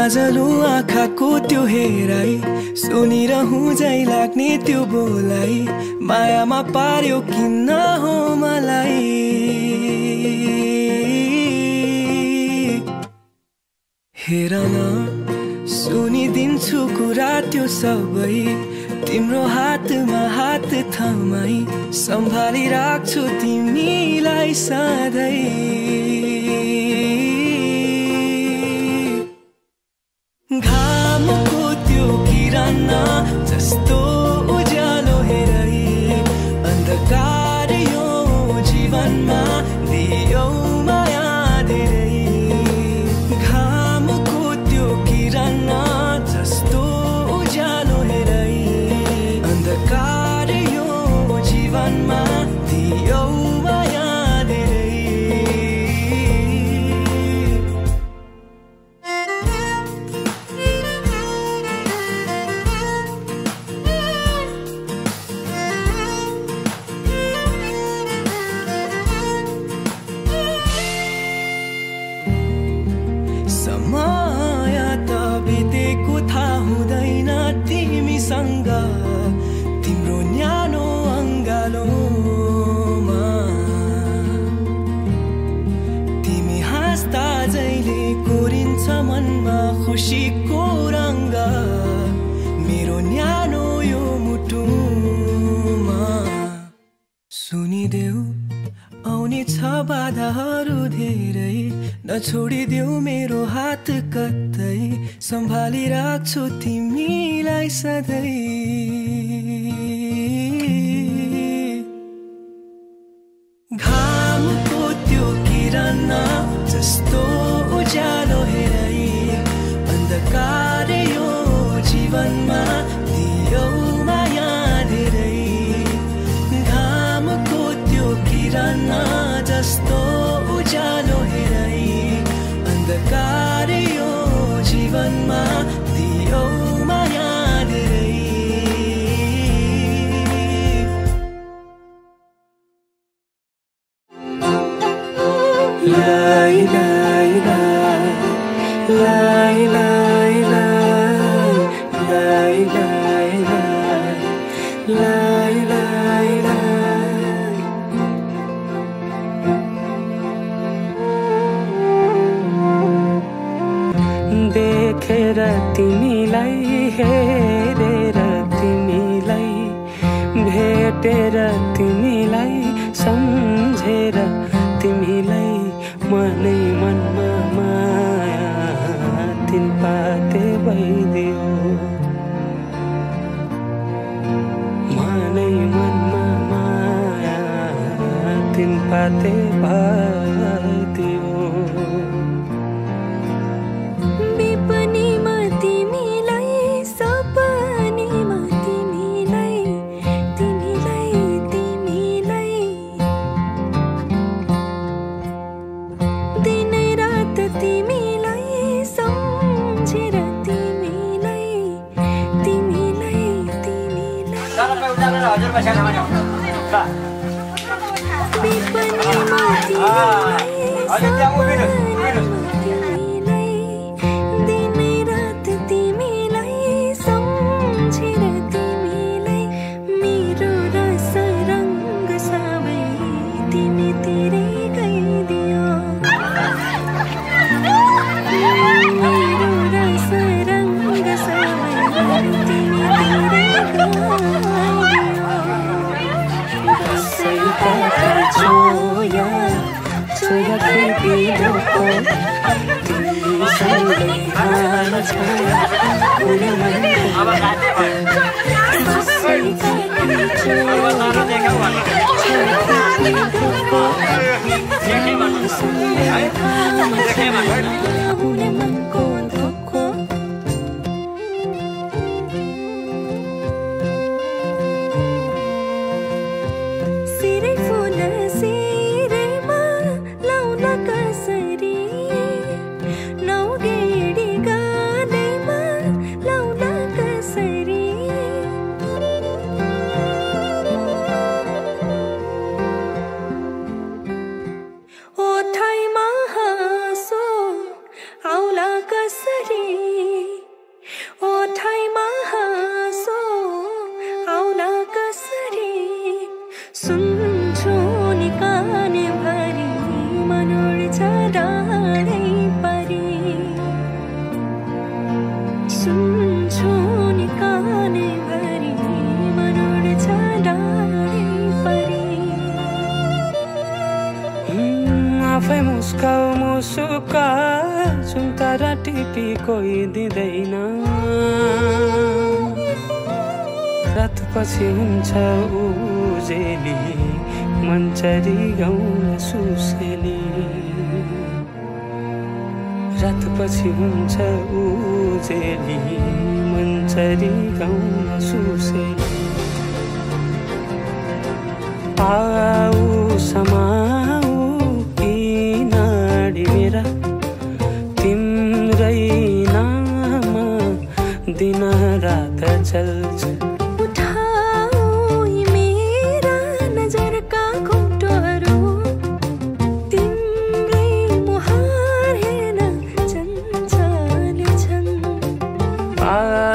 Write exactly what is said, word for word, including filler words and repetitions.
माझलो आँखाको त्यो हेराई सुनिरहँ झै लाग्ने त्यो बोलाई मायामा पार्यो किन हो मलाई हेर न सुनिदिन्छु कुरा त्यो सबै तिम्रो हातमा हात थमाई सम्भाली राख्छु तिमीलाई सधैँ घामको त्यो किरण जस्तो उज्यालो हेरै अन्धकार यो जीवनमा दियौ माया धेरै घामको त्यो किरण जस्तो उज्यालो हेरै अन्धकार यो जीवनमा दियौ माया समय त बितेको थाहा हुँदैन तिमीसँग तिम्रो न्यानो अङ्गालोमा तिमी हाँस्दा जहिले कोरिन्छ मनमा खुसीको रङ्ग मेरो न्यानो यो मुटुमा सुनिदेऊ आउने छ बाधाहरू धेरै नछोडिदेऊ मेरो हात कतै सम्भाली राख्छु तिमीलाई सधैँ घामको त्यो किरण जस्तो उज्यालो हेरै अन्धकार यो जीवनमा दियौ माया धेरै घामको त्यो किरण जस्तो उज्यालो हेरै अन्धकार यो जीवनमा दियौ माया धेरै लाई लाई लाई लाई लाई लाई लाई लाई लाई लाई देखेर तिमीलाई हेरेर तिमीलाई भेटेर तिमीलाई सम्झेर तिमीलाई मनै मनमा माया तिन पाते भइदियो मनै मनमा माया तिन पाते भइदियो टिपी कोही दिँदैन। रात पछि हुन्छ उजेली मन्चरी गाउँ सुसेली। रात पछि हुन्छ उजेली मन्चरी गाउँ सुसेली। आऊ समाऊ किनाडी मेरा तिम्रै नाम दिन रात चल्छ। उठाऊ यी मेरा नजरका घुम्टोहरू तिम्रै मुहार हेर्न चञ्चल छन्।